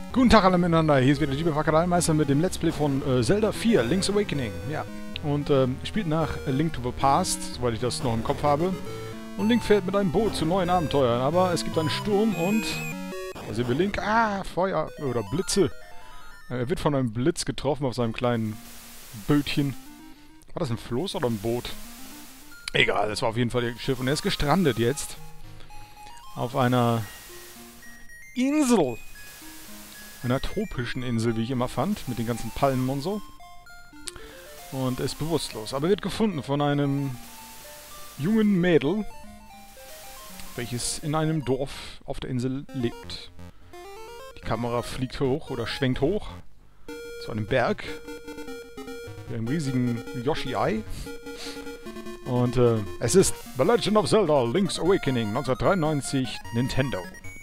Guten Tag alle miteinander, hier ist wieder der Wackerleinmeister mit dem Let's Play von Zelda 4, Link's Awakening. Ja, und spielt nach A Link to the Past, soweit ich das noch im Kopf habe. Und Link fährt mit einem Boot zu neuen Abenteuern, aber es gibt einen Sturm und... Da sehen wir Link, Feuer oder Blitze. Er wird von einem Blitz getroffen auf seinem kleinen Bötchen. War das ein Floß oder ein Boot? Egal, das war auf jeden Fall ihr Schiff und er ist gestrandet jetzt. Auf einer Insel. Einer tropischen Insel, wie ich immer fand, mit den ganzen Palmen und so. Und er ist bewusstlos. Aber er wird gefunden von einem jungen Mädel, welches in einem Dorf auf der Insel lebt. Die Kamera fliegt hoch oder schwenkt hoch zu einem Berg, mit einem riesigen Yoshi-Ei. Und es ist The Legend of Zelda Link's Awakening 1993 Nintendo.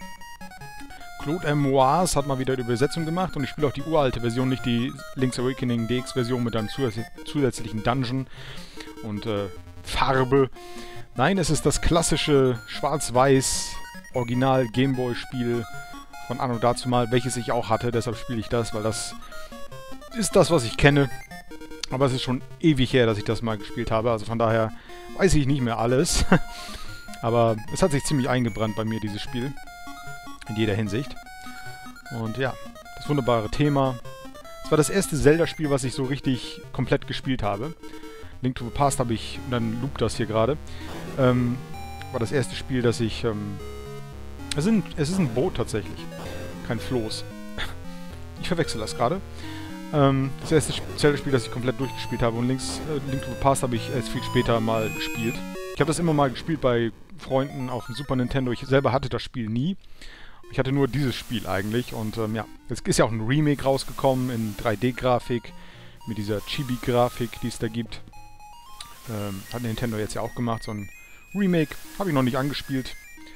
Claude M. Moaz hat mal wieder die Übersetzung gemacht und ich spiele auch die uralte Version, nicht die Link's Awakening DX-Version mit einem zusätzlichen Dungeon und Farbe. Nein, es ist das klassische Schwarz-Weiß Original Gameboy-Spiel von anno dazumal, welches ich auch hatte, deshalb spiele ich das, weil das ist das, was ich kenne. Aber es ist schon ewig her, dass ich das mal gespielt habe, also von daher weiß ich nicht mehr alles. Aber es hat sich ziemlich eingebrannt bei mir, dieses Spiel. In jeder Hinsicht. Und ja, das wunderbare Thema. Es war das erste Zelda-Spiel, was ich so richtig komplett gespielt habe. Link to the Past habe ich, und dann loopt das hier gerade, war das erste Spiel, das ich... es ist ein Boot tatsächlich, kein Floß. Ich verwechsel das gerade. Das erste Zelda-Spiel, das ich komplett durchgespielt habe. Und Link to the Past habe ich erst viel später mal gespielt. Ich habe das immer mal gespielt bei Freunden auf dem Super Nintendo. Ich selber hatte das Spiel nie. Ich hatte nur dieses Spiel eigentlich und ja, es ist ja auch ein Remake rausgekommen in 3D-Grafik, mit dieser Chibi-Grafik, die es da gibt. Hat Nintendo jetzt ja auch gemacht, so ein Remake, habe ich noch nicht angespielt.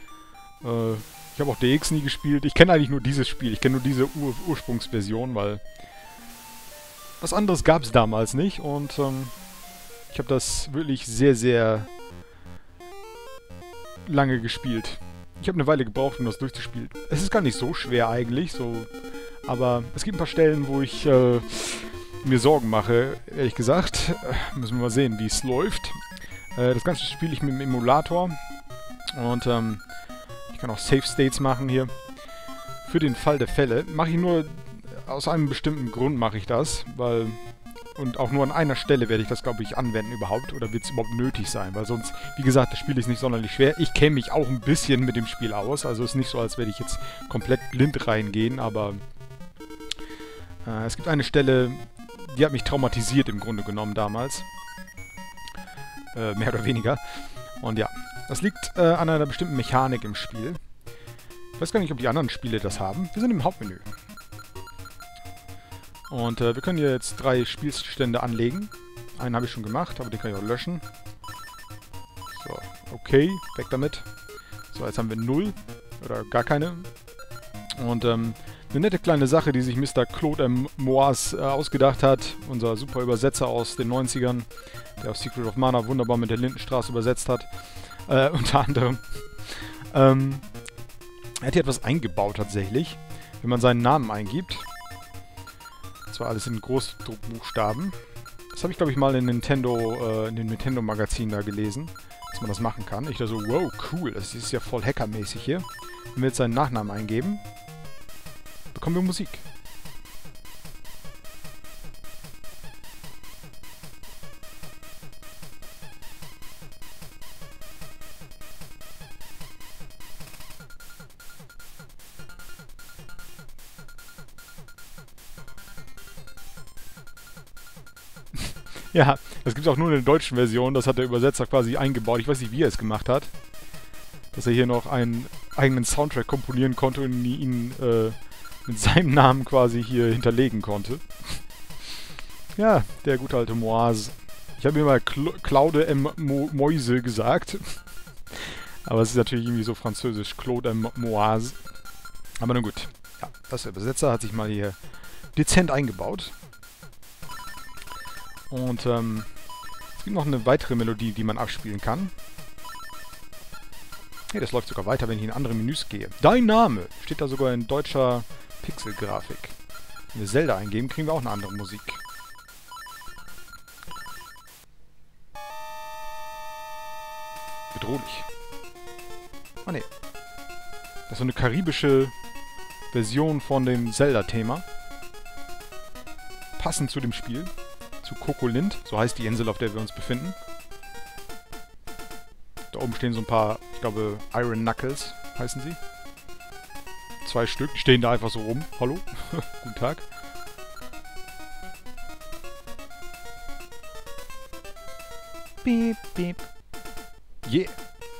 Ich habe auch DX nie gespielt, ich kenne eigentlich nur dieses Spiel, ich kenne nur diese Ursprungsversion, weil was anderes gab es damals nicht und ich habe das wirklich sehr, sehr lange gespielt. Ich habe eine Weile gebraucht, um das durchzuspielen. Es ist gar nicht so schwer eigentlich, aber es gibt ein paar Stellen, wo ich mir Sorgen mache, ehrlich gesagt. Müssen wir mal sehen, wie es läuft. Das Ganze spiele ich mit dem Emulator und ich kann auch Save States machen hier. Für den Fall der Fälle mache ich nur, aus einem bestimmten Grund mache ich das, weil... Und auch nur an einer Stelle werde ich das, glaube ich, anwenden überhaupt. Oder wird es überhaupt nötig sein? Weil sonst, wie gesagt, das Spiel ist nicht sonderlich schwer. Ich kenne mich auch ein bisschen mit dem Spiel aus. Also es ist nicht so, als werde ich jetzt komplett blind reingehen. Aber es gibt eine Stelle, die hat mich traumatisiert im Grunde genommen damals. Mehr oder weniger. Und ja, das liegt an einer bestimmten Mechanik im Spiel. Ich weiß gar nicht, ob die anderen Spiele das haben. Wir sind im Hauptmenü. Und wir können hier jetzt 3 Spielstände anlegen. Einen habe ich schon gemacht, aber den kann ich auch löschen. So, okay, weg damit. So, jetzt haben wir 0 oder gar keine. Und eine nette kleine Sache, die sich Mr. Claude M. Moaz ausgedacht hat. Unser super Übersetzer aus den 90ern, der auch Secret of Mana wunderbar mit der Lindenstraße übersetzt hat. Unter anderem. Er hat hier etwas eingebaut tatsächlich. Wenn man seinen Namen eingibt... Das war alles in Großdruckbuchstaben. Das habe ich, glaube ich, mal in dem Nintendo-Magazin da gelesen, dass man das machen kann. Ich dachte so, wow, cool, das ist ja voll hackermäßig hier. Wenn wir jetzt seinen Nachnamen eingeben, bekommen wir Musik. Ja, das gibt es auch nur in der deutschen Version. Das hat der Übersetzer quasi eingebaut. Ich weiß nicht, wie er es gemacht hat. Dass er hier noch einen eigenen Soundtrack komponieren konnte und ihn mit seinem Namen quasi hier hinterlegen konnte. Ja, der gute alte Moaz. Ich habe immer Claude M. Moise gesagt. Aber es ist natürlich irgendwie so französisch. Claude M. Moaz. Aber nun gut. Ja, das der Übersetzer hat sich mal hier dezent eingebaut. Und es gibt noch eine weitere Melodie, die man abspielen kann. Hey, das läuft sogar weiter, wenn ich in andere Menüs gehe. Dein Name steht da sogar in deutscher Pixelgrafik. Wenn wir Zelda eingeben, kriegen wir auch eine andere Musik. Bedrohlich. Ah ne. Das ist so eine karibische Version von dem Zelda-Thema. Passend zu dem Spiel. Zu Kokolind, so heißt die Insel, auf der wir uns befinden. Da oben stehen so ein paar, ich glaube, Iron Knuckles heißen sie. 2 Stück, die stehen da einfach so rum. Hallo? Guten Tag. Beep, beep. Yeah.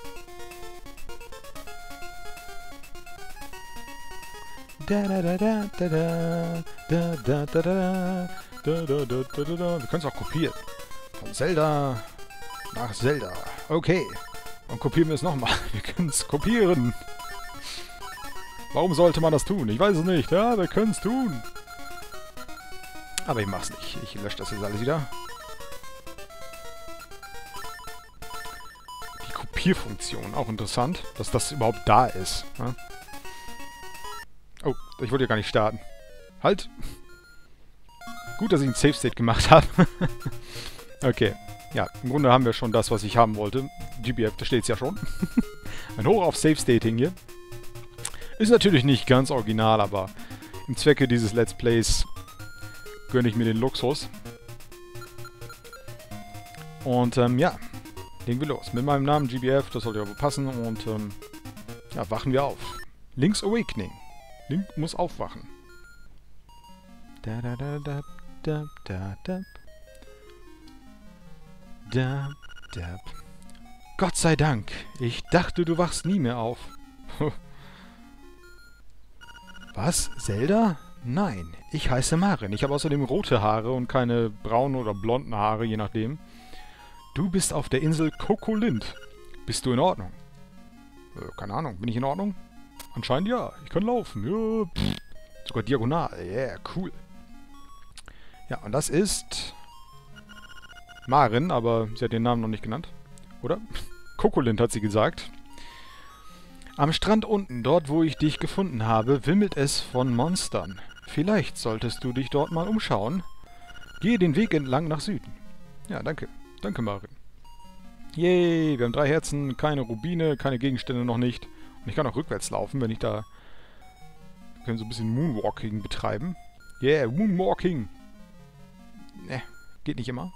Da da da da da da da da da da da. Wir können es auch kopieren. Von Zelda nach Zelda. Okay. Und kopieren wir es nochmal. Wir können es kopieren. Warum sollte man das tun? Ich weiß es nicht. Ja, wir können es tun. Aber ich mach's nicht. Ich lösche das jetzt alles wieder. Die Kopierfunktion. Auch interessant, dass das überhaupt da ist. Ja? Oh, ich wollte ja gar nicht starten. Halt! Gut, dass ich einen Save State gemacht habe. Okay. Ja, im Grunde haben wir schon das, was ich haben wollte. GBF, da steht es ja schon. Ein Hoch auf Save Stating hier. Ist natürlich nicht ganz original, aber im Zwecke dieses Let's Plays gönne ich mir den Luxus. Und ja, legen wir los. Mit meinem Namen GBF, das sollte ja wohl passen. Und ja, wachen wir auf. Link's Awakening. Link muss aufwachen. Da da da da da da da. Da da. Gott sei Dank. Ich dachte, du wachst nie mehr auf. Was? Zelda? Nein, ich heiße Marin. Ich habe außerdem rote Haare und keine braunen oder blonden Haare, je nachdem. Du bist auf der Insel Kokolind. Bist du in Ordnung? Keine Ahnung. Bin ich in Ordnung? Anscheinend ja. Ich kann laufen. Ja, pff. Sogar diagonal. Yeah, cool. Ja, und das ist Marin, aber sie hat den Namen noch nicht genannt. Oder? Kokolind hat sie gesagt. Am Strand unten, dort wo ich dich gefunden habe, wimmelt es von Monstern. Vielleicht solltest du dich dort mal umschauen. Gehe den Weg entlang nach Süden. Ja, danke. Danke, Marin. Yay, wir haben 3 Herzen, keine Rubine, keine Gegenstände noch nicht. Und ich kann auch rückwärts laufen, wenn ich da... Wir können so ein bisschen Moonwalking betreiben. Yeah, Moonwalking. Ne, geht nicht immer.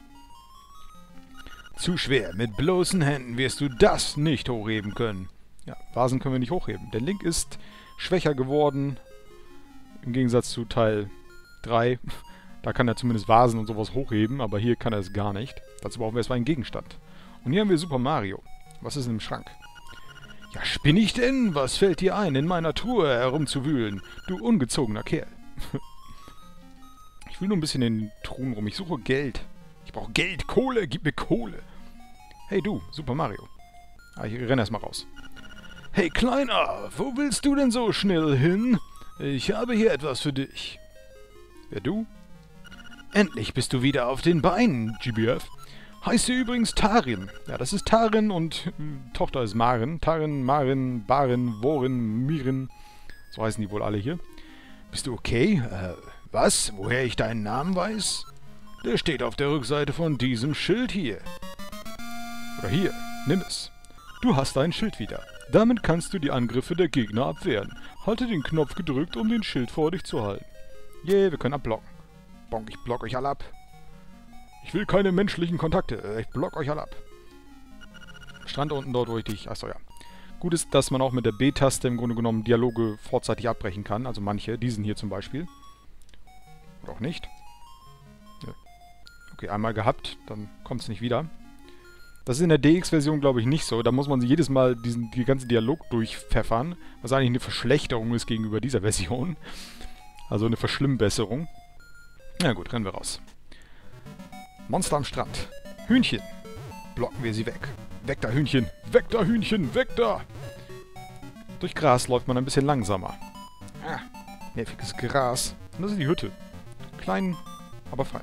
Zu schwer. Mit bloßen Händen wirst du das nicht hochheben können. Ja, Vasen können wir nicht hochheben. Der Link ist schwächer geworden. Im Gegensatz zu Teil 3. Da kann er zumindest Vasen und sowas hochheben, aber hier kann er es gar nicht. Dazu brauchen wir erstmal einen Gegenstand. Und hier haben wir Super Mario. Was ist in dem Schrank? Ja, spinn ich denn? Was fällt dir ein, in meiner Truhe herumzuwühlen? Du ungezogener Kerl. Ich will nur ein bisschen in den Truhen rum. Ich suche Geld. Ich brauche Geld. Kohle. Gib mir Kohle. Hey du, Super Mario. Ah, ich renne erstmal raus. Hey Kleiner, wo willst du denn so schnell hin? Ich habe hier etwas für dich. Wer du? Endlich bist du wieder auf den Beinen, GBF. Heißt sie übrigens Tarin. Ja, das ist Tarin und Tochter ist Marin. Tarin, Marin, Barin, Worin, Mirin. So heißen die wohl alle hier. Bist du okay? Was? Woher ich deinen Namen weiß? Der steht auf der Rückseite von diesem Schild hier. Oder hier. Nimm es. Du hast dein Schild wieder. Damit kannst du die Angriffe der Gegner abwehren. Halte den Knopf gedrückt, um den Schild vor dich zu halten. Yeah, wir können abblocken. Bonk, ich block euch alle ab. Ich will keine menschlichen Kontakte. Ich block euch alle ab. Strand unten dort, wo ich dich... Achso, ja. Gut ist, dass man auch mit der B-Taste im Grunde genommen Dialoge vorzeitig abbrechen kann. Also manche, diesen hier zum Beispiel. Oder auch nicht. Ja. Okay, einmal gehabt, dann kommt es nicht wieder. Das ist in der DX-Version, glaube ich, nicht so. Da muss man jedes Mal die ganzen Dialog durchpfeffern, was eigentlich eine Verschlechterung ist gegenüber dieser Version. Also eine Verschlimmbesserung. Na gut, rennen wir raus. Monster am Strand. Hühnchen. Blocken wir sie weg. Weg da, Hühnchen. Weg da, Hühnchen. Weg da. Durch Gras läuft man ein bisschen langsamer. Ah, nerviges Gras. Und das ist die Hütte. Klein, aber fein.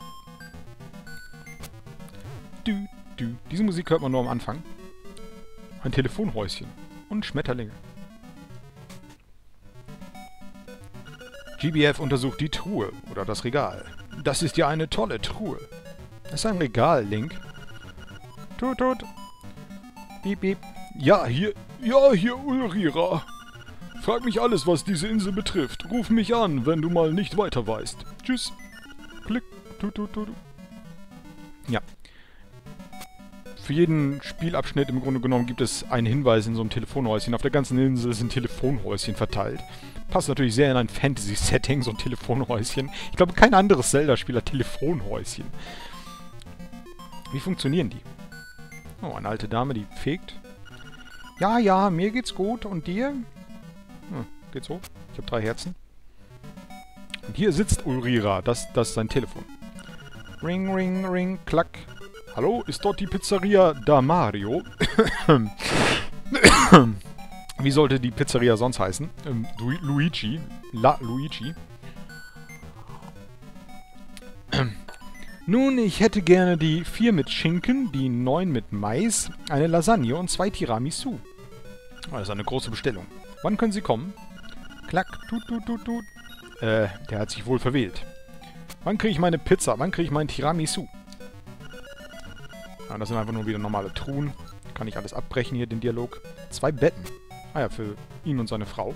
Du. Diese Musik hört man nur am Anfang. Ein Telefonhäuschen und Schmetterlinge. GBF untersucht die Truhe oder das Regal. Das ist ja eine tolle Truhe. Das ist ein Regal, Link. Tut, tut. Piep, piep. Ja, hier Ulrira. Frag mich alles, was diese Insel betrifft. Ruf mich an, wenn du mal nicht weiter weißt. Tschüss. Klick. Tut, tut, tut. Ja. Für jeden Spielabschnitt im Grunde genommen gibt es einen Hinweis in so einem Telefonhäuschen. Auf der ganzen Insel sind Telefonhäuschen verteilt. Passt natürlich sehr in ein Fantasy-Setting, so ein Telefonhäuschen. Ich glaube, kein anderes Zelda-Spiel hat Telefonhäuschen. Wie funktionieren die? Oh, eine alte Dame, die fegt. Ja, ja, mir geht's gut. Und dir? Hm, geht's so? Ich habe 3 Herzen. Und hier sitzt Ulrira. Das ist sein Telefon. Ring, ring, ring, klack. Hallo, ist dort die Pizzeria da Mario? Wie sollte die Pizzeria sonst heißen? Luigi. La Luigi. Nun, ich hätte gerne die 4 mit Schinken, die 9 mit Mais, eine Lasagne und 2 Tiramisu. Oh, das ist eine große Bestellung. Wann können Sie kommen? Klack, tut, tut, tut, tut. Der hat sich wohl verwählt. Wann kriege ich meine Pizza? Wann kriege ich meinen Tiramisu? Ja, das sind einfach nur wieder normale Truhen. Kann ich alles abbrechen hier, den Dialog. 2 Betten. Ah ja, für ihn und seine Frau.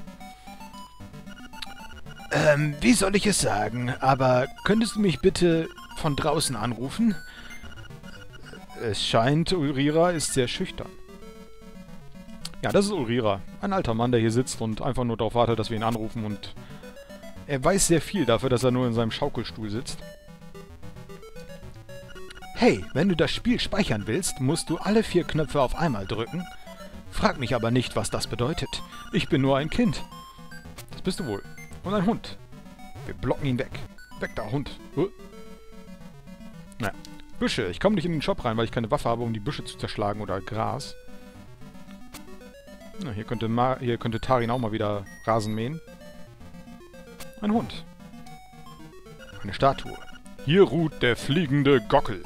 Wie soll ich es sagen? Aber könntest du mich bitte von draußen anrufen? Es scheint, Ulrira ist sehr schüchtern. Ja, das ist Ulrira. Ein alter Mann, der hier sitzt und einfach nur darauf wartet, dass wir ihn anrufen. Und er weiß sehr viel dafür, dass er nur in seinem Schaukelstuhl sitzt. Hey, wenn du das Spiel speichern willst, musst du alle 4 Knöpfe auf einmal drücken. Frag mich aber nicht, was das bedeutet. Ich bin nur ein Kind. Das bist du wohl. Und ein Hund. Wir blocken ihn weg. Weg da, Hund. Naja. Büsche. Ich komme nicht in den Shop rein, weil ich keine Waffe habe, um die Büsche zu zerschlagen oder Gras. Na, hier könnte Tarin auch mal wieder Rasen mähen. Ein Hund. Eine Statue. Hier ruht der fliegende Gockel.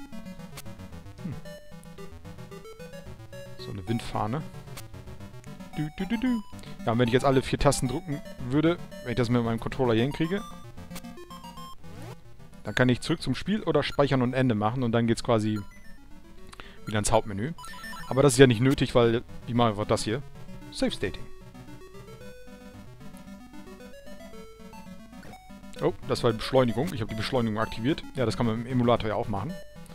So eine Windfahne. Ja, und wenn ich jetzt alle 4 Tasten drücken würde, wenn ich das mit meinem Controller hier hinkriege, dann kann ich zurück zum Spiel oder speichern und Ende machen und dann geht's quasi wieder ins Hauptmenü. Aber das ist ja nicht nötig, weil ich mache einfach das hier. Save Stating. Oh, das war die Beschleunigung. Ich habe die Beschleunigung aktiviert. Ja, das kann man im Emulator ja auch machen.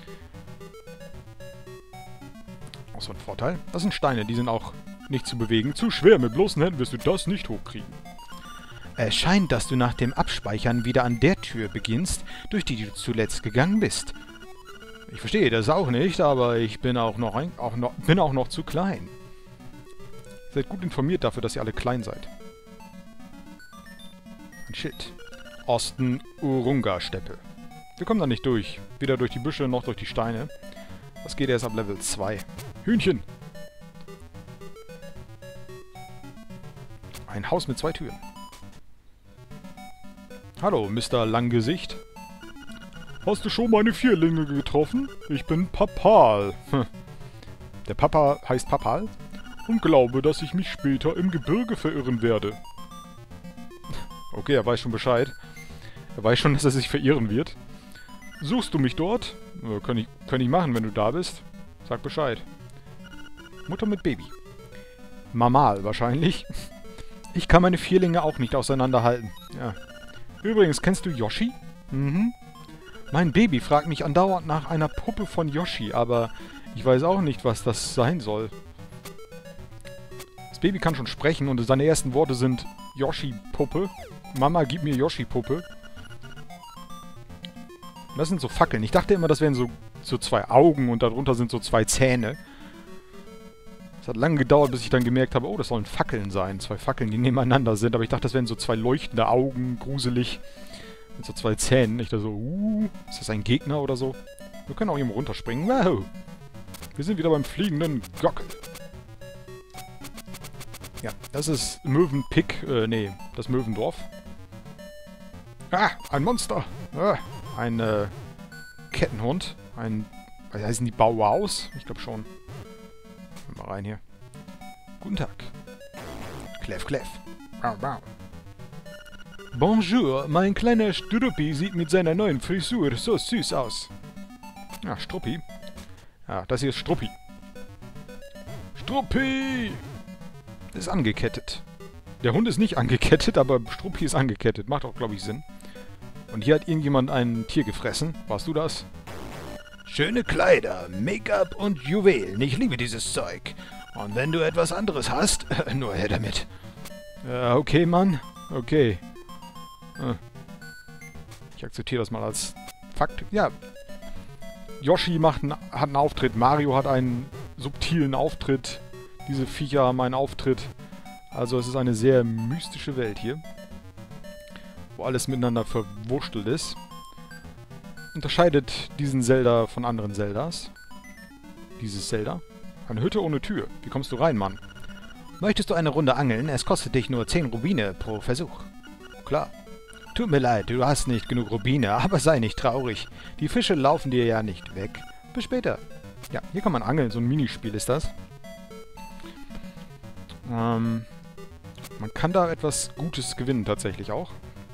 Auch so ein Vorteil. Das sind Steine, die sind auch nicht zu bewegen. Zu schwer, mit bloßen Händen wirst du das nicht hochkriegen. Es scheint, dass du nach dem Abspeichern wieder an der Tür beginnst, durch die du zuletzt gegangen bist. Ich verstehe das auch nicht, aber ich bin auch noch zu klein. Ihr seid gut informiert dafür, dass ihr alle klein seid. Ein Schild. Osten-Urunga-Steppe. Wir kommen da nicht durch. Weder durch die Büsche noch durch die Steine. Das geht erst ab Level 2. Hühnchen! Ein Haus mit 2 Türen. Hallo, Mr. Langgesicht. Hast du schon meine Vierlinge getroffen? Ich bin Papal. Der Papa heißt Papal und glaube, dass ich mich später im Gebirge verirren werde. Okay, er weiß schon Bescheid. Er weiß schon, dass er sich verirren wird. Suchst du mich dort? Kann ich machen, wenn du da bist. Sag Bescheid. Mutter mit Baby. Mamal wahrscheinlich. Ich kann meine Vierlinge auch nicht auseinanderhalten. Ja. Übrigens, kennst du Yoshi? Mhm. Mein Baby fragt mich andauernd nach einer Puppe von Yoshi, aber ich weiß auch nicht, was das sein soll. Das Baby kann schon sprechen und seine ersten Worte sind Yoshi-Puppe. Mama, gib mir Yoshi-Puppe. Das sind so Fackeln. Ich dachte immer, das wären so 2 Augen und darunter sind so 2 Zähne. Es hat lange gedauert, bis ich dann gemerkt habe, oh, das sollen Fackeln sein. 2 Fackeln, die nebeneinander sind. Aber ich dachte, das wären so 2 leuchtende Augen, gruselig. Mit so 2 Zähnen. Ich dachte so, ist das ein Gegner oder so? Wir können auch irgendwo runterspringen. Wow! Wir sind wieder beim fliegenden Gockel. Ja, das ist Möwenpick. Nee, das Möwendorf. Ah, ein Monster! Ah, ein Kettenhund. Was heißen die Bauwaus? Ich glaube schon. Mal rein hier. Guten Tag. Kläff, kläff. Bau, bau. Bonjour, mein kleiner Struppi sieht mit seiner neuen Frisur so süß aus. Ja, Struppi. Ja, das hier ist Struppi. Struppi! Ist angekettet. Der Hund ist nicht angekettet, aber Struppi ist angekettet. Macht auch, glaube ich, Sinn. Und hier hat irgendjemand ein Tier gefressen. Warst du das? Schöne Kleider, Make-up und Juwelen. Ich liebe dieses Zeug. Und wenn du etwas anderes hast, nur her damit. Okay, Mann. Okay. Ich akzeptiere das mal als Fakt. Ja. Yoshi hat einen Auftritt. Mario hat einen subtilen Auftritt. Diese Viecher haben einen Auftritt. Also es ist eine sehr mystische Welt hier. Wo alles miteinander verwurschtelt ist. Unterscheidet diesen Zelda von anderen Zeldas. Dieses Zelda. Eine Hütte ohne Tür. Wie kommst du rein, Mann? Möchtest du eine Runde angeln? Es kostet dich nur 10 Rubine pro Versuch. Klar. Tut mir leid, du hast nicht genug Rubine, aber sei nicht traurig. Die Fische laufen dir ja nicht weg. Bis später. Ja, hier kann man angeln. So ein Minispiel ist das. Man kann da etwas Gutes gewinnen tatsächlich auch.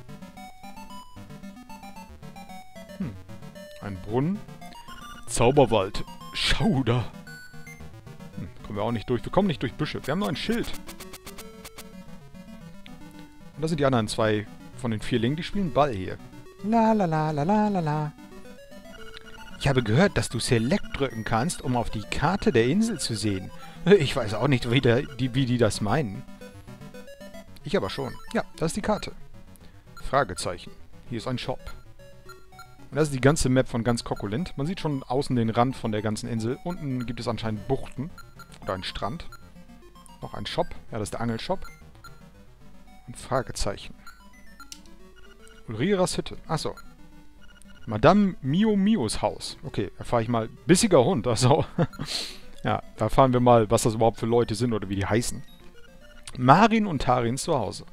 Ein Brunnen. Zauberwald. Schau da. Kommen wir auch nicht durch. Wir kommen nicht durch Büsche. Wir haben nur ein Schild. Und das sind die anderen 2 von den 4 Lingen. Die spielen Ball hier. La la la la la la la. Ich habe gehört, dass du Select drücken kannst, um auf die Karte der Insel zu sehen. Ich weiß auch nicht, wie die das meinen. Ich aber schon. Ja, das ist die Karte. Fragezeichen. Hier ist ein Shop. Und das ist die ganze Map von ganz Kokkolint. Man sieht schon außen den Rand von der ganzen Insel. Unten gibt es anscheinend Buchten. Oder einen Strand. Noch ein Shop. Ja, das ist der Angelshop. Und Fragezeichen. Ulriras Hütte. Achso. Madame Mio Mios Haus. Okay, da fahre ich mal. Bissiger Hund, also. Ja, da fahren wir mal, was das überhaupt für Leute sind oder wie die heißen. Marin und Tarins Zuhause.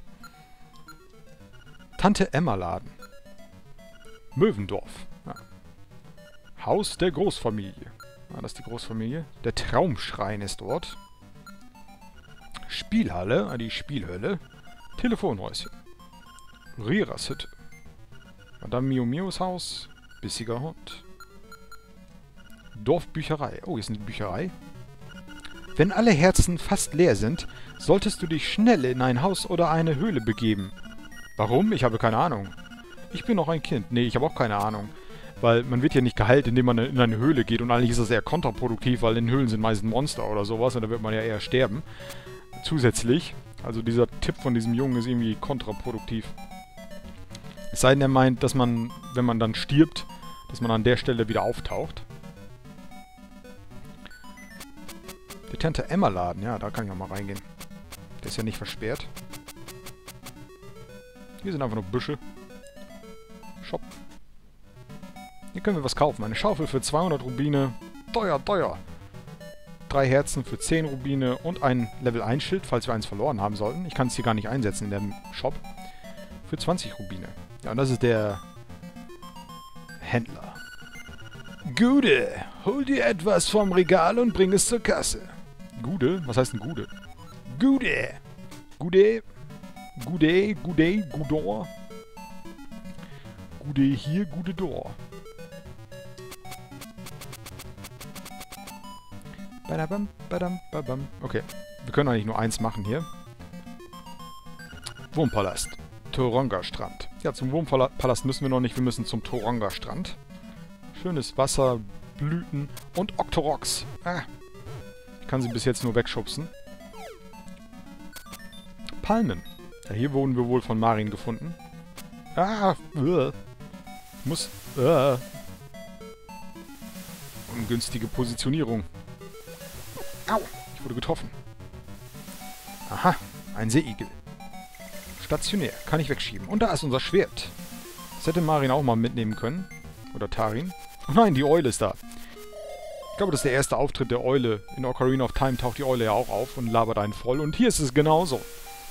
Tante Emma Laden. Möwendorf. Ja. Haus der Großfamilie. Ja, das ist die Großfamilie. Der Traumschrein ist dort. Spielhalle, die Spielhölle. Telefonhäuschen. Riras Hütte. Madame Mio Mios Haus. Bissiger Hund. Dorfbücherei. Oh, hier ist eine Bücherei. Wenn alle Herzen fast leer sind, solltest du dich schnell in ein Haus oder eine Höhle begeben. Warum? Ich habe keine Ahnung. Ich bin noch ein Kind. Nee, ich habe auch keine Ahnung. Weil man wird ja nicht geheilt, indem man in eine Höhle geht. Und eigentlich ist das eher kontraproduktiv, weil in Höhlen sind meistens Monster oder sowas. Und da wird man ja eher sterben. Zusätzlich. Also dieser Tipp von diesem Jungen ist irgendwie kontraproduktiv. Es sei denn, er meint, dass man, wenn man dann stirbt, dass man an der Stelle wieder auftaucht. Der Tante Emma Laden, ja, da kann ich auch mal reingehen. Der ist ja nicht versperrt. Hier sind einfach nur Büsche. Shop. Hier können wir was kaufen. Eine Schaufel für 200 Rubine. Teuer, teuer. 3 Herzen für 10 Rubine und ein Level 1 Schild, falls wir eins verloren haben sollten. Ich kann es hier gar nicht einsetzen in dem Shop. Für 20 Rubine. Ja, und das ist der Händler. Gude, hol dir etwas vom Regal und bring es zur Kasse. Gude? Was heißt denn Gude? Gude! Gude! Gude, Gude, Gudor. Gude hier, Gude dor. Badabam, badam, badam. Okay, wir können eigentlich nur eins machen hier. Wurmpalast. Toronga-Strand. Ja, zum Wurmpalast müssen wir noch nicht. Wir müssen zum Toronga-Strand. Schönes Wasser, Blüten und Octoroks. Ah. Ich kann sie bis jetzt nur wegschubsen. Palmen. Ja, hier wurden wir wohl von Marin gefunden. Ah, muss. Ungünstige Positionierung. Au, ich wurde getroffen. Aha, ein Seeigel. Stationär, kann ich wegschieben. Und da ist unser Schwert. Das hätte Marin auch mal mitnehmen können. Oder Tarin. Oh nein, die Eule ist da. Ich glaube, das ist der erste Auftritt der Eule. In Ocarina of Time taucht die Eule ja auch auf und labert einen voll. Und hier ist es genauso.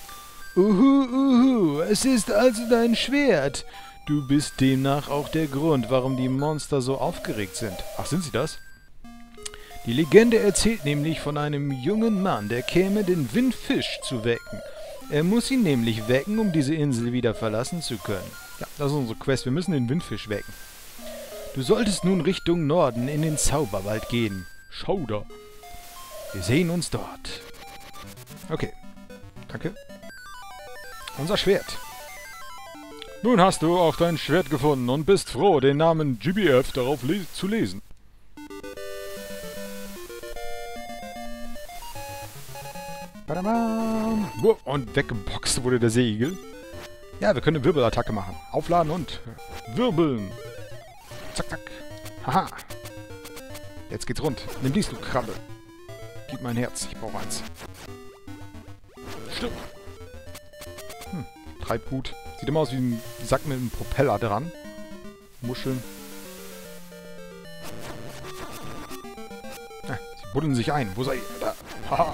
Es ist also dein Schwert. Du bist demnach auch der Grund, warum die Monster so aufgeregt sind. Ach, sind sie das? Die Legende erzählt nämlich von einem jungen Mann, der käme, den Windfisch zu wecken. Er muss ihn nämlich wecken, um diese Insel wieder verlassen zu können. Ja, das ist unsere Quest. Wir müssen den Windfisch wecken. Du solltest nun Richtung Norden in den Zauberwald gehen. Schauder. Wir sehen uns dort. Okay. Danke. Unser Schwert. Nun hast du auch dein Schwert gefunden und bist froh, den Namen GBF darauf zu lesen. Und weggeboxt wurde der Seeigel. Ja, wir können eine Wirbelattacke machen. Aufladen und wirbeln. Zack, zack. Haha. Jetzt geht's rund. Nimm dies, du Krabbe. Gib mein Herz. Ich brauche eins. Stimmt. Treibgut. Sieht immer aus wie ein Sack mit einem Propeller dran. Muscheln. Ah, sie buddeln sich ein. Wo seid ihr? Da. Haha.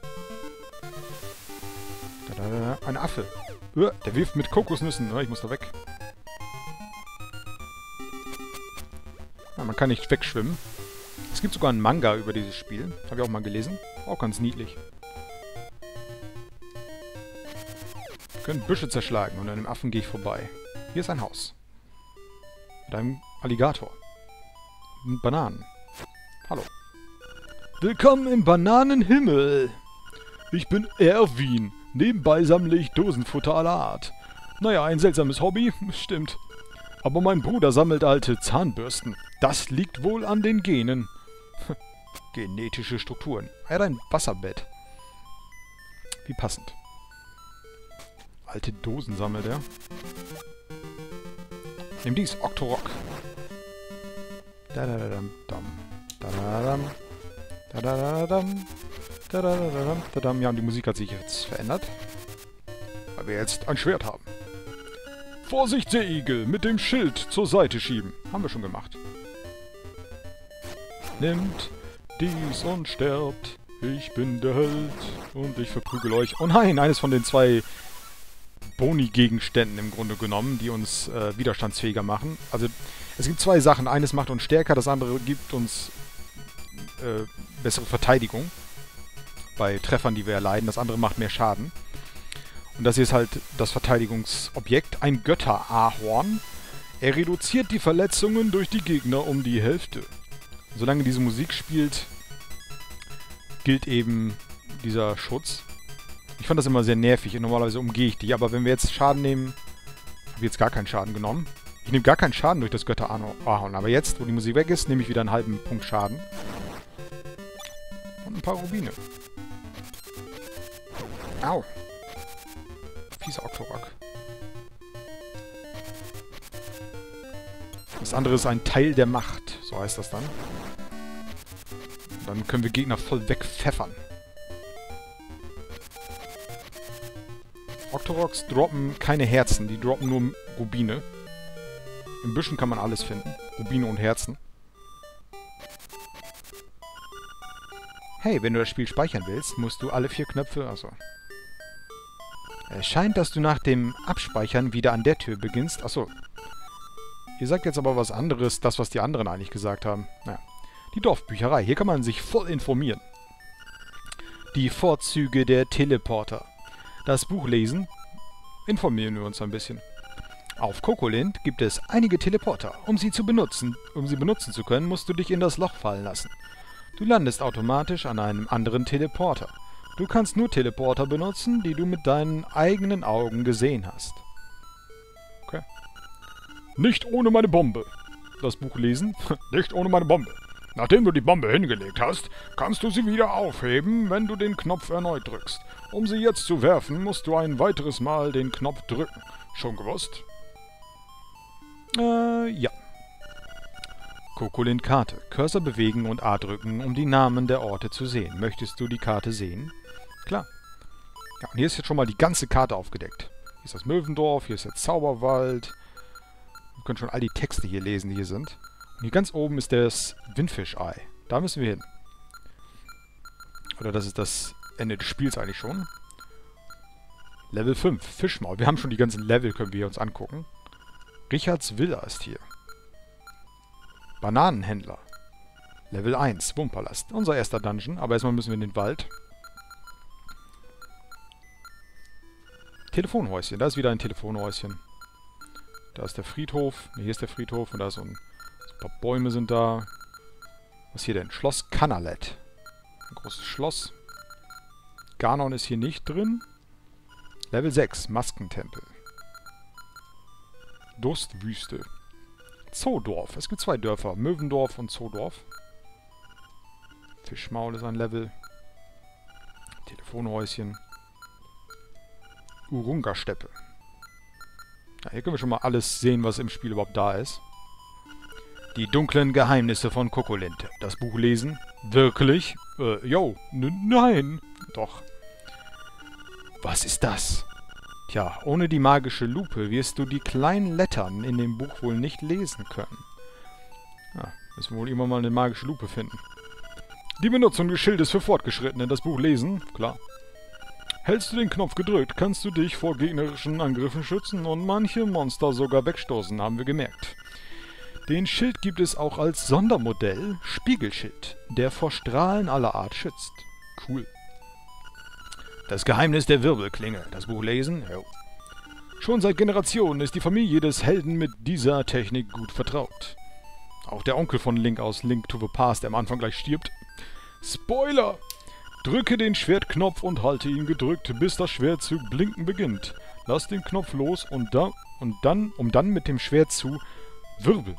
Ein Affe. Der wirft mit Kokosnüssen. Ich muss da weg. Ja, man kann nicht wegschwimmen. Es gibt sogar einen Manga über dieses Spiel. Habe ich auch mal gelesen. Auch ganz niedlich. Wir können Büsche zerschlagen und an dem Affen gehe ich vorbei. Hier ist ein Haus. Mit einem Alligator. Und Bananen. Hallo. Willkommen im Bananenhimmel. Ich bin Erwin. Nebenbei sammle ich Dosenfutter aller Art. Naja, ein seltsames Hobby, stimmt. Aber mein Bruder sammelt alte Zahnbürsten. Das liegt wohl an den Genen. Genetische Strukturen. Er hat ein Wasserbett. Wie passend. Alte Dosen sammelt er. Nimm dies, Octorok. Da-da-da-dam-dam. Da-da-da-dam. Da-da-da-dam. Da-da-da-dam. Ja, und die Musik hat sich jetzt verändert. Weil wir jetzt ein Schwert haben. Vorsicht, Seeigel! Mit dem Schild zur Seite schieben. Haben wir schon gemacht. Nimmt dies und sterbt. Ich bin der Held und ich verprügel euch. Oh nein, eines von den zwei Boni-Gegenständen im Grunde genommen, die uns widerstandsfähiger machen. Also es gibt zwei Sachen. Eines macht uns stärker, das andere gibt uns bessere Verteidigung bei Treffern, die wir erleiden. Das andere macht mehr Schaden. Und das hier ist halt das Verteidigungsobjekt. Ein Götter-Ahorn. Er reduziert die Verletzungen durch die Gegner um die Hälfte. Solange diese Musik spielt, gilt eben dieser Schutz. Ich fand das immer sehr nervig. Normalerweise umgehe ich die. Aber wenn wir jetzt Schaden nehmen... Habe ich jetzt gar keinen Schaden genommen. Ich nehme gar keinen Schaden durch das Götter-Ahorn. Aber jetzt, wo die Musik weg ist, nehme ich wieder einen halben Punkt Schaden. Und ein paar Rubine. Au. Fieser Octorok. Das andere ist ein Teil der Macht. So heißt das dann. Und dann können wir Gegner voll wegpfeffern. Octoroks droppen keine Herzen. Die droppen nur Rubine. Im Büschen kann man alles finden. Rubine und Herzen. Hey, wenn du das Spiel speichern willst, musst du alle 4 Knöpfe... Achso. Es scheint, dass du nach dem Abspeichern wieder an der Tür beginnst. Achso. Ihr sagt jetzt aber was anderes, das, was die anderen eigentlich gesagt haben. Naja. Die Dorfbücherei. Hier kann man sich voll informieren. Die Vorzüge der Teleporter. Das Buch lesen. Informieren wir uns ein bisschen. Auf Kokolind gibt es einige Teleporter. Um sie benutzen zu können, musst du dich in das Loch fallen lassen. Du landest automatisch an einem anderen Teleporter. Du kannst nur Teleporter benutzen, die du mit deinen eigenen Augen gesehen hast. Okay. Nicht ohne meine Bombe. Das Buch lesen. Nicht ohne meine Bombe. Nachdem du die Bombe hingelegt hast, kannst du sie wieder aufheben, wenn du den Knopf erneut drückst. Um sie jetzt zu werfen, musst du ein weiteres Mal den Knopf drücken. Schon gewusst? Ja. Kokolind-Karte. Cursor bewegen und A drücken, um die Namen der Orte zu sehen. Möchtest du die Karte sehen? Klar. Ja, und hier ist jetzt schon mal die ganze Karte aufgedeckt. Hier ist das Möwendorf, hier ist der Zauberwald. Wir können schon all die Texte hier lesen, die hier sind. Und hier ganz oben ist das Windfischei. Da müssen wir hin. Oder das ist das Ende des Spiels eigentlich schon. Level 5, Fischmaul. Wir haben schon die ganzen Level, können wir uns angucken. Richards Villa ist hier. Bananenhändler. Level 1, Wurmpalast. Unser erster Dungeon, aber erstmal müssen wir in den Wald. Telefonhäuschen. Da ist wieder ein Telefonhäuschen. Da ist der Friedhof. Ne, hier ist der Friedhof und da ist so ein paar Bäume sind da. Was hier denn? Schloss Kanalet. Ein großes Schloss. Ganon ist hier nicht drin. Level 6, Maskentempel. Durstwüste. Zoodorf. Es gibt 2 Dörfer. Möwendorf und Zoodorf. Fischmaul ist ein Level. Telefonhäuschen. Urunga-Steppe. Ja, hier können wir schon mal alles sehen, was im Spiel überhaupt da ist. Die dunklen Geheimnisse von Kokolint. Das Buch lesen? Wirklich? Nein. Doch. Was ist das? Tja, ohne die magische Lupe wirst du die kleinen Lettern in dem Buch wohl nicht lesen können. Ja, müssen wir wohl immer mal eine magische Lupe finden. Die Benutzung des Schildes für Fortgeschrittene. Das Buch lesen? Klar. Hältst du den Knopf gedrückt, kannst du dich vor gegnerischen Angriffen schützen und manche Monster sogar wegstoßen, haben wir gemerkt. Den Schild gibt es auch als Sondermodell Spiegelschild, der vor Strahlen aller Art schützt. Cool. Das Geheimnis der Wirbelklinge. Das Buch lesen? Jo. Schon seit Generationen ist die Familie des Helden mit dieser Technik gut vertraut. Auch der Onkel von Link aus Link to the Past, der am Anfang gleich stirbt. Spoiler! Drücke den Schwertknopf und halte ihn gedrückt, bis das Schwert zu blinken beginnt. Lass den Knopf los um dann mit dem Schwert zu wirbeln.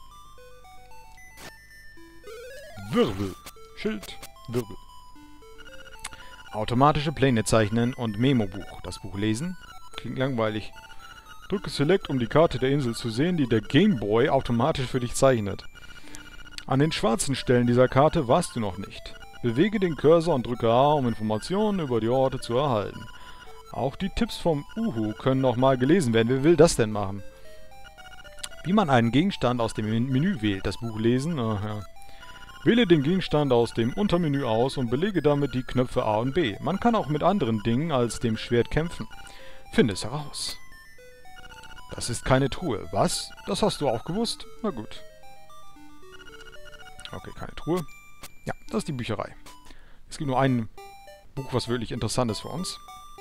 Wirbel. Schild. Wirbel. Automatische Pläne zeichnen und Memo-Buch. Das Buch lesen? Klingt langweilig. Drücke Select, um die Karte der Insel zu sehen, die der Game Boy automatisch für dich zeichnet. An den schwarzen Stellen dieser Karte warst du noch nicht. Bewege den Cursor und drücke A, um Informationen über die Orte zu erhalten. Auch die Tipps vom Uhu können nochmal gelesen werden. Wer will das denn machen? Wie man einen Gegenstand aus dem Menü wählt. Das Buch lesen? Ach ja. Wähle den Gegenstand aus dem Untermenü aus und belege damit die Knöpfe A und B. Man kann auch mit anderen Dingen als dem Schwert kämpfen. Finde es heraus. Das ist keine Truhe. Was? Das hast du auch gewusst? Na gut. Okay, keine Truhe. Ja, das ist die Bücherei. Es gibt nur ein Buch, was wirklich interessant ist für uns.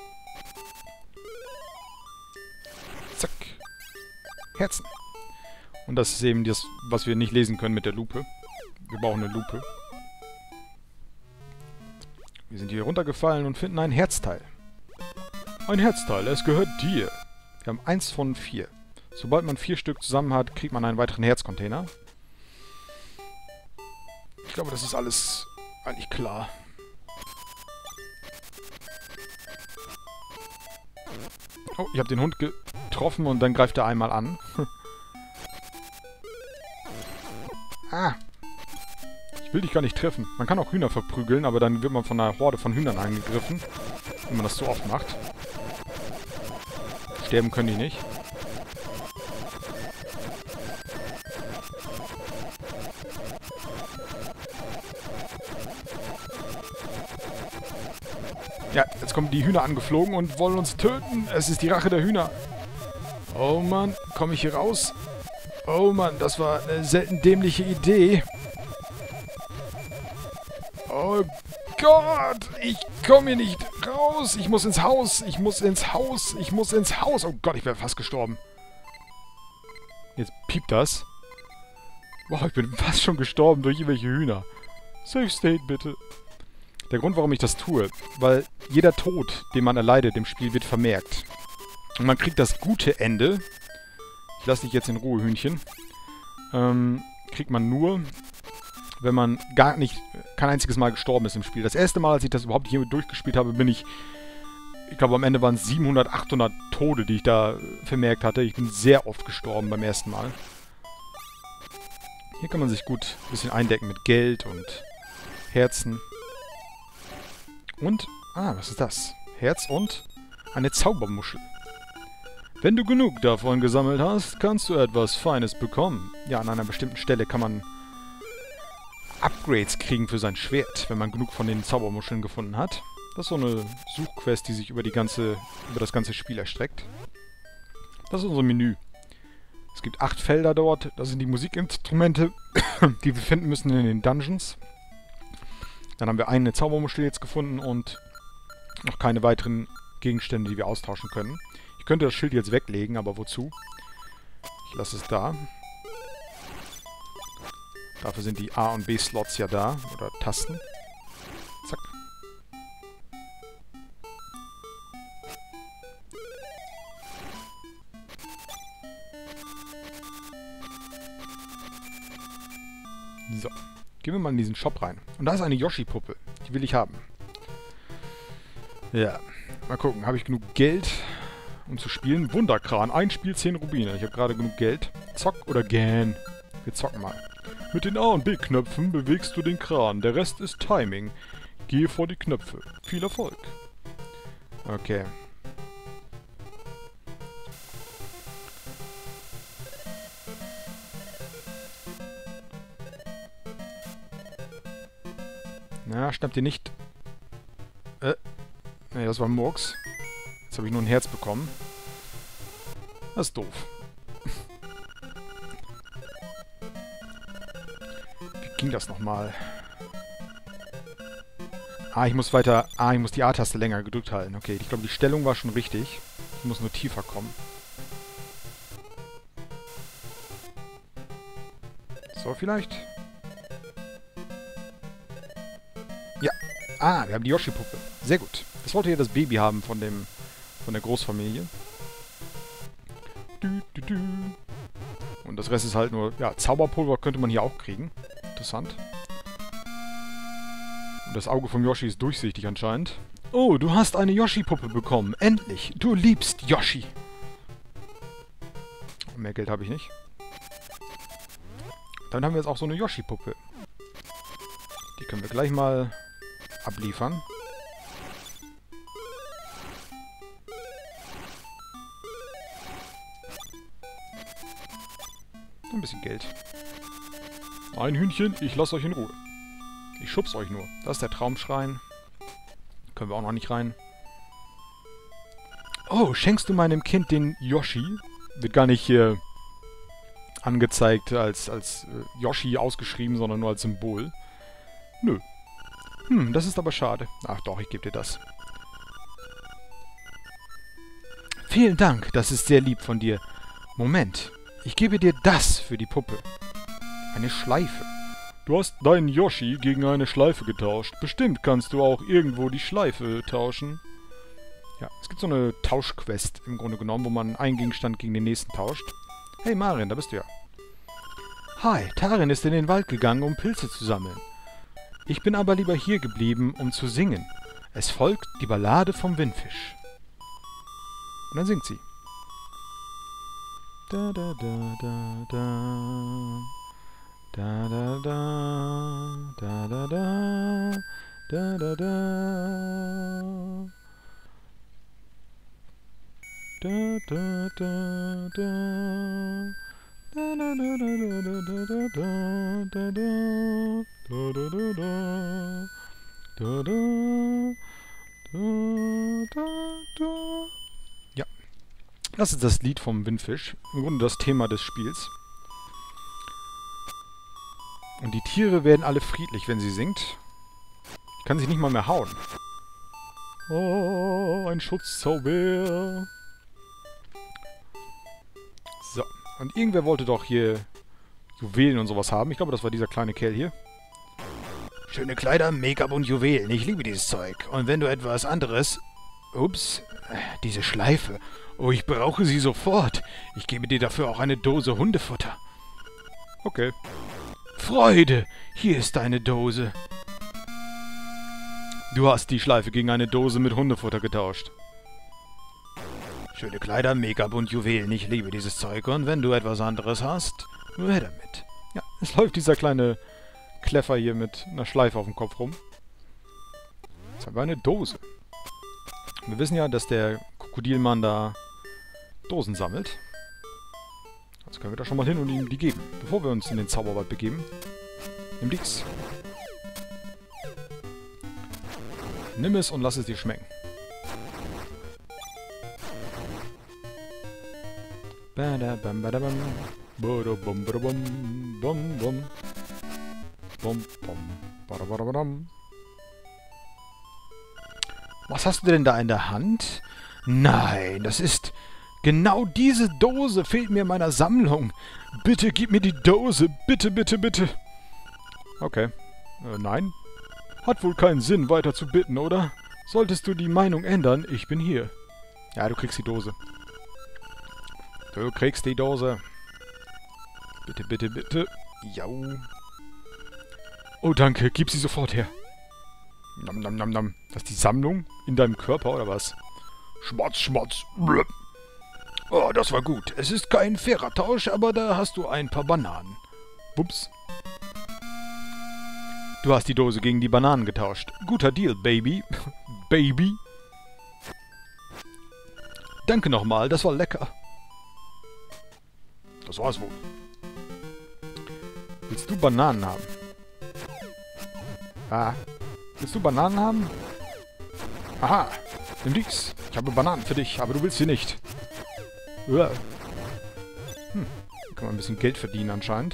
Zack. Herzen. Und das ist eben das, was wir nicht lesen können mit der Lupe. Wir brauchen eine Lupe. Wir sind hier runtergefallen und finden ein Herzteil. Ein Herzteil, es gehört dir. Wir haben 1 von 4. Sobald man 4 Stück zusammen hat, kriegt man einen weiteren Herzcontainer. Ich glaube, das ist alles eigentlich klar. Oh, ich habe den Hund getroffen und dann greift er einmal an. Ah! Ich will dich gar nicht treffen. Man kann auch Hühner verprügeln, aber dann wird man von einer Horde von Hühnern angegriffen. Wenn man das zu oft macht. Sterben können die nicht. Ja, jetzt kommen die Hühner angeflogen und wollen uns töten. Es ist die Rache der Hühner. Oh Mann, komme ich hier raus? Oh Mann, das war eine selten dämliche Idee. Oh Gott, ich komme hier nicht raus. Ich muss ins Haus, ich muss ins Haus, ich muss ins Haus. Oh Gott, ich wäre fast gestorben. Jetzt piept das. Wow, ich bin fast schon gestorben durch irgendwelche Hühner. Safe State, bitte. Der Grund, warum ich das tue, weil jeder Tod, den man erleidet im Spiel, wird vermerkt. Und man kriegt das gute Ende. Ich lasse dich jetzt in Ruhe, Hühnchen. Kriegt man nur, wenn man gar nicht, kein einziges Mal gestorben ist im Spiel. Das erste Mal, als ich das überhaupt hier durchgespielt habe, bin ich glaube am Ende waren es 700, 800 Tode, die ich da vermerkt hatte. Ich bin sehr oft gestorben beim ersten Mal. Hier kann man sich gut ein bisschen eindecken mit Geld und Herzen. Und, was ist das? Herz und eine Zaubermuschel. Wenn du genug davon gesammelt hast, kannst du etwas Feines bekommen. Ja, an einer bestimmten Stelle kann man Upgrades kriegen für sein Schwert, wenn man genug von den Zaubermuscheln gefunden hat. Das ist so eine Suchquest, die sich über das ganze Spiel erstreckt. Das ist unser Menü. Es gibt 8 Felder dort. Das sind die Musikinstrumente, die wir finden müssen in den Dungeons. Dann haben wir eine Zaubermuschel jetzt gefunden und noch keine weiteren Gegenstände, die wir austauschen können. Ich könnte das Schild jetzt weglegen, aber wozu? Ich lasse es da. Dafür sind die A- und B-Slots ja da. Oder Tasten. Zack. So. Gehen wir mal in diesen Shop rein. Und da ist eine Yoshi-Puppe. Die will ich haben. Ja. Mal gucken. Habe ich genug Geld, um zu spielen? Wunderkran. Ein Spiel, 10 Rubine. Ich habe gerade genug Geld. Zock oder Gan? Wir zocken mal. Mit den A- und B-Knöpfen bewegst du den Kran. Der Rest ist Timing. Gehe vor die Knöpfe. Viel Erfolg. Okay. Na, schnappt ihr nicht. Nee, das war Murks. Jetzt habe ich nur ein Herz bekommen. Das ist doof. Wie ging das nochmal? Ich muss weiter... ich muss die A-Taste länger gedrückt halten. Okay, ich glaube, die Stellung war schon richtig. Ich muss nur tiefer kommen. So, vielleicht... Ja. Wir haben die Yoshi-Puppe. Sehr gut. Das wollte ja das Baby haben von der Großfamilie. Und das Rest ist halt nur... Ja, Zauberpulver könnte man hier auch kriegen. Interessant. Und das Auge vom Yoshi ist durchsichtig anscheinend. Oh, du hast eine Yoshi-Puppe bekommen. Endlich. Du liebst Yoshi. Mehr Geld habe ich nicht. Dann haben wir jetzt auch so eine Yoshi-Puppe. Die können wir gleich mal abliefern. Ein bisschen Geld. Ein Hühnchen, ich lasse euch in Ruhe. Ich schub's euch nur. Das ist der Traumschrein. Können wir auch noch nicht rein. Oh, schenkst du meinem Kind den Yoshi? Wird gar nicht hier angezeigt als Yoshi ausgeschrieben, sondern nur als Symbol. Nö. Das ist aber schade. Ach doch, ich gebe dir das. Vielen Dank, das ist sehr lieb von dir. Moment, ich gebe dir das für die Puppe. Eine Schleife. Du hast deinen Yoshi gegen eine Schleife getauscht. Bestimmt kannst du auch irgendwo die Schleife tauschen. Ja, es gibt so eine Tauschquest im Grunde genommen, wo man einen Gegenstand gegen den nächsten tauscht. Hey Marin, da bist du ja. Hi, Tarin ist in den Wald gegangen, um Pilze zu sammeln. Ich bin aber lieber hier geblieben, um zu singen. Es folgt die Ballade vom Windfisch. Und dann singt sie. Da da da da da. Da da da. Da da da. Da da da. Da da da da. Da da da da da da da da da da da da da. Ja, das ist das Lied vom Windfisch. Im Grunde das Thema des Spiels. Und die Tiere werden alle friedlich, wenn sie singt. Ich kann sich nicht mal mehr hauen. Oh, ein Schutzzauber. So. Und irgendwer wollte doch hier Juwelen und sowas haben. Ich glaube, das war dieser kleine Kerl hier. Schöne Kleider, Make-up und Juwelen. Ich liebe dieses Zeug. Und wenn du etwas anderes... Ups, diese Schleife. Oh, ich brauche sie sofort. Ich gebe dir dafür auch eine Dose Hundefutter. Okay. Freude, hier ist deine Dose. Du hast die Schleife gegen eine Dose mit Hundefutter getauscht. Schöne Kleider, Make-up und Juwelen. Ich liebe dieses Zeug. Und wenn du etwas anderes hast, nur her damit. Ja, es läuft dieser kleine Kleffer hier mit einer Schleife auf dem Kopf rum. Jetzt haben wir eine Dose. Wir wissen ja, dass der Krokodilmann da Dosen sammelt. Also können wir da schon mal hin und ihm die geben. Bevor wir uns in den Zauberwald begeben. Nimm dies. Nimm es und lass es dir schmecken. Badabam, badabam. Badabam, badabam. Bum, bum. Bum, bum. Badabadabadam. Was hast du denn da in der Hand? Nein, das ist... Genau diese Dose fehlt mir in meiner Sammlung. Bitte gib mir die Dose. Bitte, bitte, bitte. Okay. Nein. Hat wohl keinen Sinn, weiter zu bitten, oder? Solltest du die Meinung ändern, ich bin hier. Ja, du kriegst die Dose. Du kriegst die Dose. Bitte, bitte, bitte. Jau. Oh, danke. Gib sie sofort her. Nam, nam, nam, nam. Das ist die Sammlung in deinem Körper, oder was? Schmatz, schmatz. Blöp. Oh, das war gut. Es ist kein fairer Tausch, aber da hast du ein paar Bananen. Ups. Du hast die Dose gegen die Bananen getauscht. Guter Deal, Baby. Baby. Danke nochmal, das war lecker. Das war's wohl. Willst du Bananen haben? Ah. Willst du Bananen haben? Aha. Nimm dies. Ich habe Bananen für dich, aber du willst sie nicht. Uah. Kann man ein bisschen Geld verdienen anscheinend.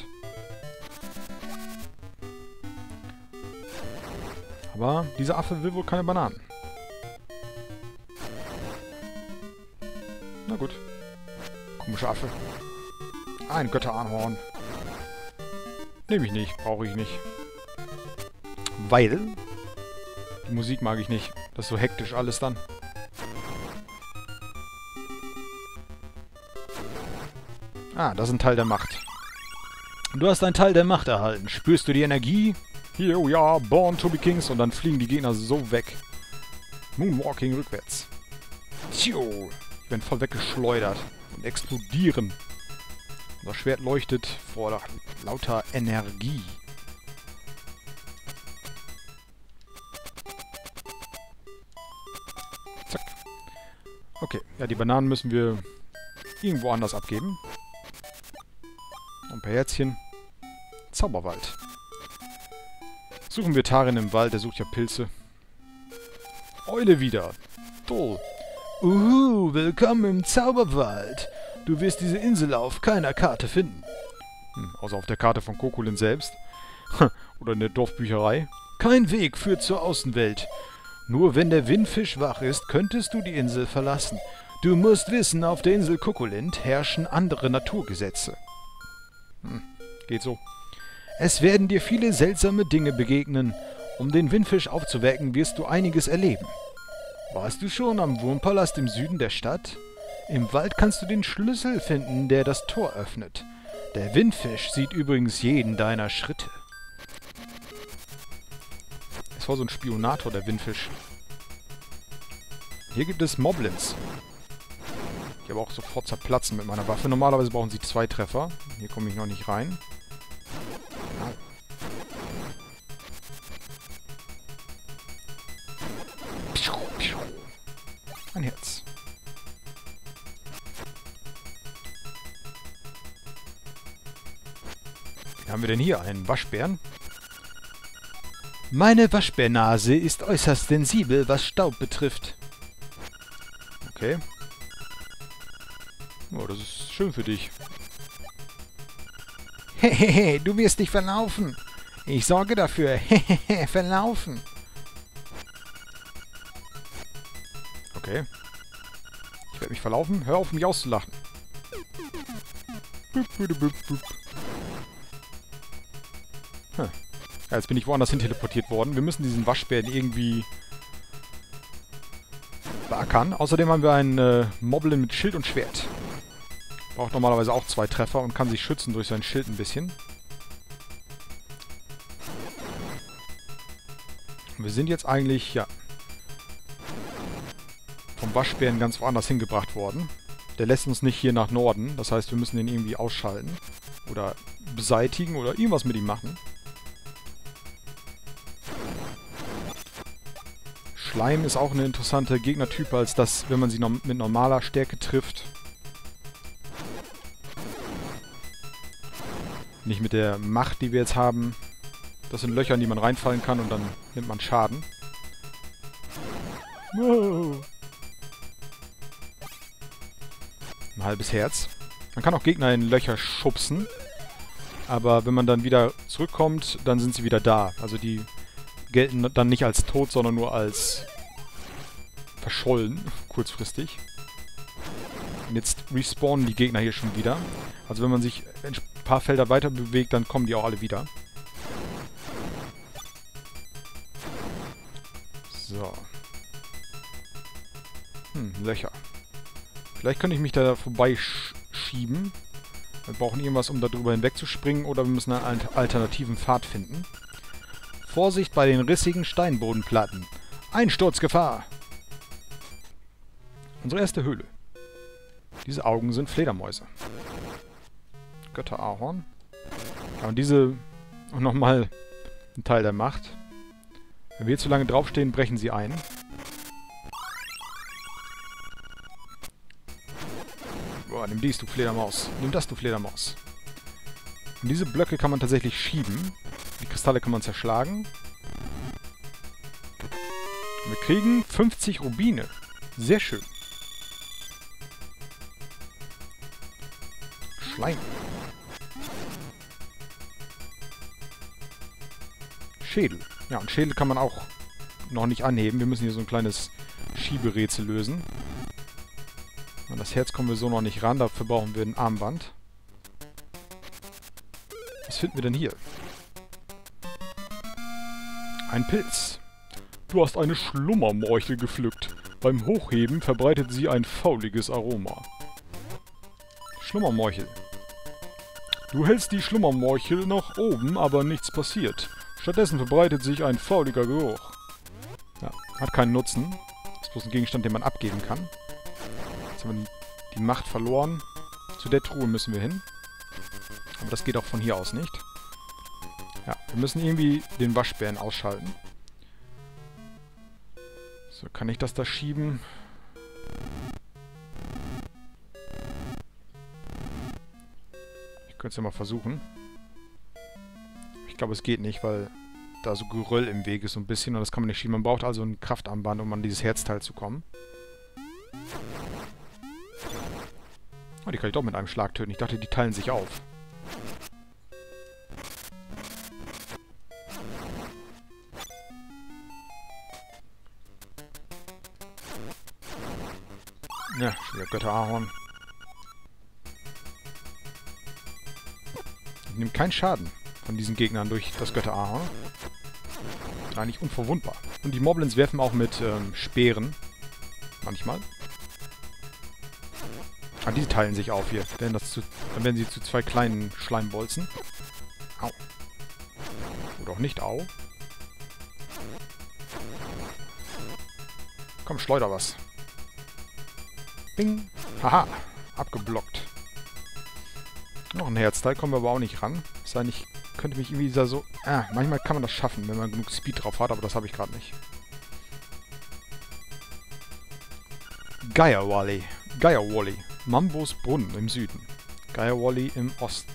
Aber dieser Affe will wohl keine Bananen. Na gut. Komischer Affe. Ein Götteranhorn. Nehme ich nicht, brauche ich nicht. Weil die Musik mag ich nicht. Das ist so hektisch alles dann. Ah, das ist ein Teil der Macht. Du hast einen Teil der Macht erhalten. Spürst du die Energie? Hier, oh ja, Born to be Kings. Und dann fliegen die Gegner so weg. Moonwalking rückwärts. Tjo. Ich bin voll weggeschleudert. Und explodieren. Und das Schwert leuchtet vor lauter Energie. Zack. Okay, ja, die Bananen müssen wir irgendwo anders abgeben. Und per Herzchen. Zauberwald. Suchen wir Tarin im Wald, der sucht ja Pilze. Eule wieder. Toll. Willkommen im Zauberwald. Du wirst diese Insel auf keiner Karte finden. Außer auf der Karte von Kokolin selbst. Oder in der Dorfbücherei. Kein Weg führt zur Außenwelt. Nur wenn der Windfisch wach ist, könntest du die Insel verlassen. Du musst wissen, auf der Insel Kokolind herrschen andere Naturgesetze. Geht so. Es werden dir viele seltsame Dinge begegnen. Um den Windfisch aufzuwecken, wirst du einiges erleben. Warst du schon am Wurmpalast im Süden der Stadt? Im Wald kannst du den Schlüssel finden, der das Tor öffnet. Der Windfisch sieht übrigens jeden deiner Schritte. Es war so ein Spionator, der Windfisch. Hier gibt es Moblins. Die aber auch sofort zerplatzen mit meiner Waffe. Normalerweise brauchen sie 2 Treffer. Hier komme ich noch nicht rein. Ein Herz. Wie haben wir denn hier? Einen Waschbären? Meine Waschbärnase ist äußerst sensibel, was Staub betrifft. Okay. Oh, das ist schön für dich. Hehehe, du wirst dich verlaufen. Ich sorge dafür. Hehehe, verlaufen. Okay. Ich werde mich verlaufen. Hör auf, mich auszulachen. Ja, jetzt bin ich woanders hin teleportiert worden. Wir müssen diesen Waschbären irgendwie beackern. Außerdem haben wir einen Moblin mit Schild und Schwert. Braucht normalerweise auch 2 Treffer und kann sich schützen durch sein Schild ein bisschen. Wir sind jetzt eigentlich, ja, vom Waschbären ganz woanders hingebracht worden. Der lässt uns nicht hier nach Norden. Das heißt, wir müssen den irgendwie ausschalten. Oder beseitigen oder irgendwas mit ihm machen. Schleim ist auch ein interessanter Gegnertyp, als das, wenn man sie mit normaler Stärke trifft. Nicht mit der Macht, die wir jetzt haben. Das sind Löcher, in die man reinfallen kann und dann nimmt man Schaden. Wow. Ein halbes Herz. Man kann auch Gegner in Löcher schubsen. Aber wenn man dann wieder zurückkommt, dann sind sie wieder da. Also die gelten dann nicht als tot, sondern nur als verschollen, kurzfristig. Und jetzt respawnen die Gegner hier schon wieder. Also wenn man sich ein paar Felder weiter bewegt, dann kommen die auch alle wieder. So. Löcher. Vielleicht könnte ich mich da vorbeischieben. Wir brauchen irgendwas, um da drüber hinwegzuspringen, oder wir müssen einen alternativen Pfad finden. Vorsicht bei den rissigen Steinbodenplatten. Einsturzgefahr! Unsere erste Höhle. Diese Augen sind Fledermäuse. Götterahorn. Ja, und diese... Und nochmal ein Teil der Macht. Wenn wir hier zu lange draufstehen, brechen sie ein. Boah, nimm dies, du Fledermaus. Nimm das, du Fledermaus. Und diese Blöcke kann man tatsächlich schieben. Die Kristalle kann man zerschlagen. Und wir kriegen 50 Rubine. Sehr schön. Schleim. Schädel. Ja, und Schädel kann man auch noch nicht anheben. Wir müssen hier so ein kleines Schieberätsel lösen. An das Herz kommen wir so noch nicht ran. Dafür brauchen wir ein Armband. Was finden wir denn hier? Ein Pilz. Du hast eine Schlummermorchel gepflückt. Beim Hochheben verbreitet sie ein fauliges Aroma. Schlummermorchel. Du hältst die Schlummermorchel nach oben, aber nichts passiert. Stattdessen verbreitet sich ein fauliger Geruch. Ja, hat keinen Nutzen. Ist bloß ein Gegenstand, den man abgeben kann. Jetzt haben wir die Macht verloren. Zu der Truhe müssen wir hin. Aber das geht auch von hier aus nicht. Ja, wir müssen irgendwie den Waschbären ausschalten. So, kann ich das da schieben? Ich könnte es ja mal versuchen. Ich glaube, es geht nicht, weil da so Geröll im Weg ist so ein bisschen und das kann man nicht schieben. Man braucht also ein Kraftarmband, um an dieses Herzteil zu kommen. Oh, die kann ich doch mit einem Schlag töten. Ich dachte, die teilen sich auf. Ja, schon wieder Götterahorn. Ich nehme keinen Schaden von diesen Gegnern durch das Götterahorn. Eigentlich unverwundbar. Und die Moblins werfen auch mit Speeren. Manchmal. Ah, die teilen sich auf hier. Dann werden sie zu zwei kleinen Schleimbolzen. Au. Oder auch nicht au. Komm, schleuder was. Bing. Haha. Abgeblockt. Noch ein Herzteil, kommen wir aber auch nicht ran. Es sei denn, ich könnte mich irgendwie da so... manchmal kann man das schaffen, wenn man genug Speed drauf hat, aber das habe ich gerade nicht. Geierwally. Geierwally. Mambos Brunnen im Süden. Geierwally im Osten.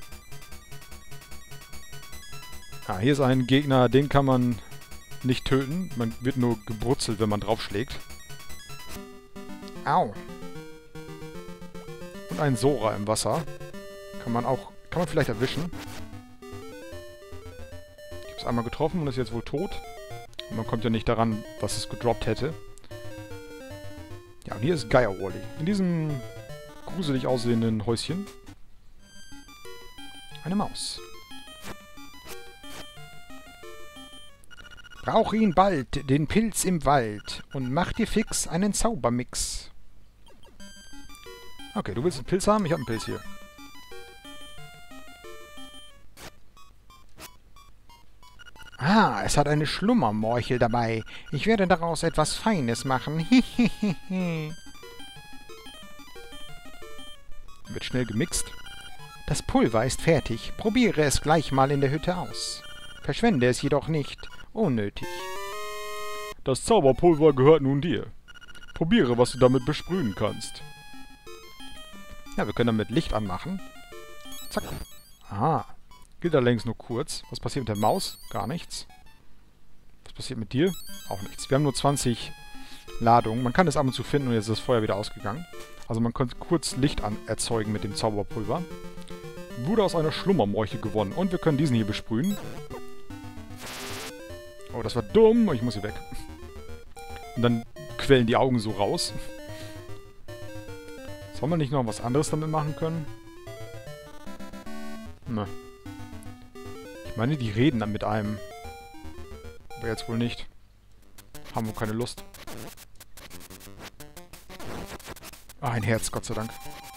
Hier ist ein Gegner, den kann man nicht töten. Man wird nur gebrutzelt, wenn man draufschlägt. Au. Und ein Sora im Wasser. Kann man vielleicht erwischen. Ich habe es einmal getroffen und ist jetzt wohl tot. Und man kommt ja nicht daran, was es gedroppt hätte. Ja, und hier ist Geierwally. In diesem gruselig aussehenden Häuschen. Eine Maus. Brauch ihn bald, den Pilz im Wald. Und mach dir fix einen Zaubermix. Okay, du willst einen Pilz haben? Ich habe einen Pilz hier. Ah, es hat eine Schlummermorchel dabei. Ich werde daraus etwas Feines machen. Wird schnell gemixt. Das Pulver ist fertig. Probiere es gleich mal in der Hütte aus. Verschwende es jedoch nicht. Unnötig. Das Zauberpulver gehört nun dir. Probiere, was du damit besprühen kannst. Ja, wir können damit Licht anmachen. Zack. Aha. Gilt allerdings nur kurz. Was passiert mit der Maus? Gar nichts. Was passiert mit dir? Auch nichts. Wir haben nur 20 Ladungen. Man kann es ab und zu finden und jetzt ist das Feuer wieder ausgegangen. Also man konnte kurz Licht erzeugen mit dem Zauberpulver. Wurde aus einer Schlummermorchel gewonnen. Und wir können diesen hier besprühen. Oh, das war dumm. Ich muss hier weg. Und dann quellen die Augen so raus. Soll man nicht noch was anderes damit machen können? Ne. Ich meine, die reden dann mit einem. Aber jetzt wohl nicht. Haben wohl keine Lust. Ah, ein Herz, Gott sei Dank.